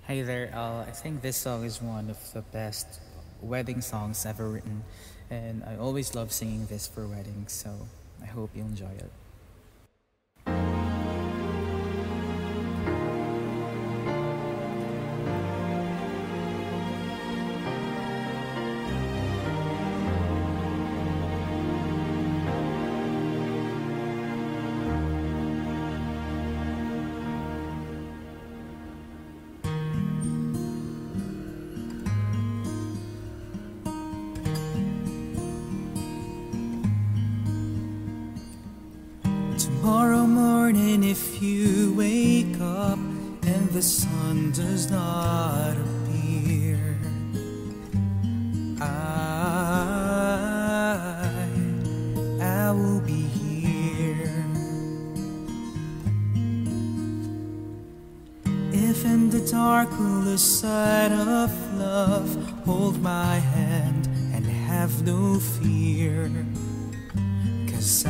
Hey there, I think this song is one of the best wedding songs ever written, and I always love singing this for weddings, so I hope you enjoy it. Tomorrow morning, if you wake up and the sun does not appear, I will be here. If in the dark will the sight of love hold my hand and have no fear, 'cause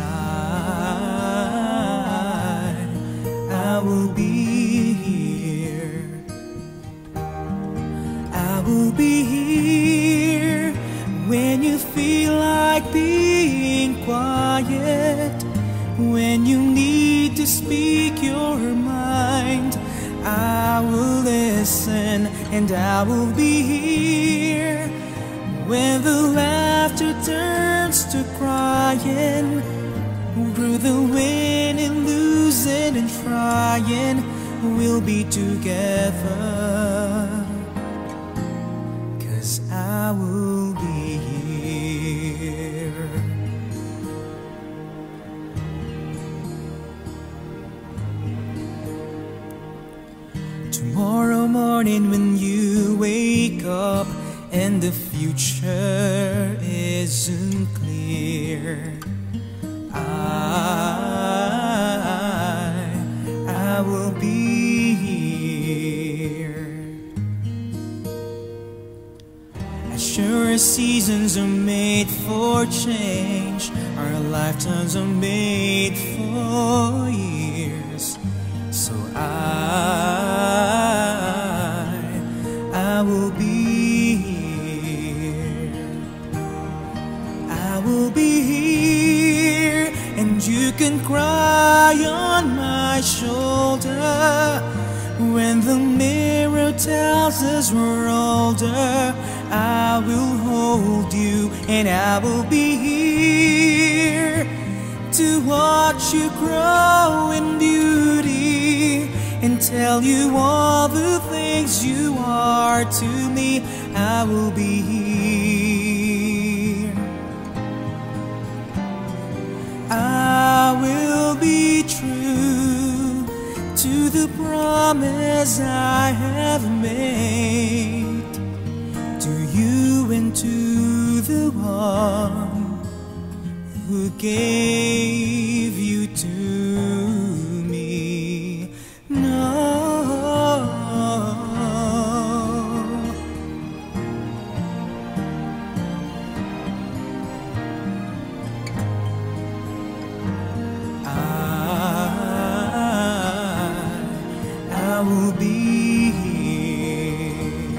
I will be here. I will be here when you feel like being quiet, when you need to speak your mind. I will listen and I will be here when the laughter turns to crying, through the wind and losing and trying, we'll be together, 'cause I will be here. Tomorrow morning when you wake up and the future isn't clear, I will be here. As sure as seasons are made for change, our lifetimes are made for years. So I will be here. I will be here, and you can cry on my shoulder when the mirror tells us we're older. I will hold you and I will be here to watch you grow in beauty and tell you all the things you are to me. I will be here. I will be true to the promise I have made to you and to the one who gave you to me. No, I will be here.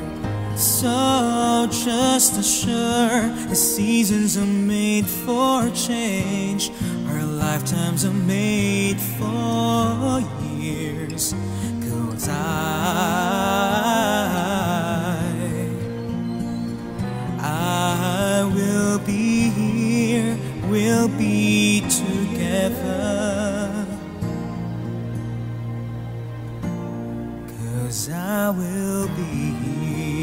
So just as sure as seasons are made for change, our lifetimes are made for years. 'Cause I will be here, we'll be together, 'cause I will be here.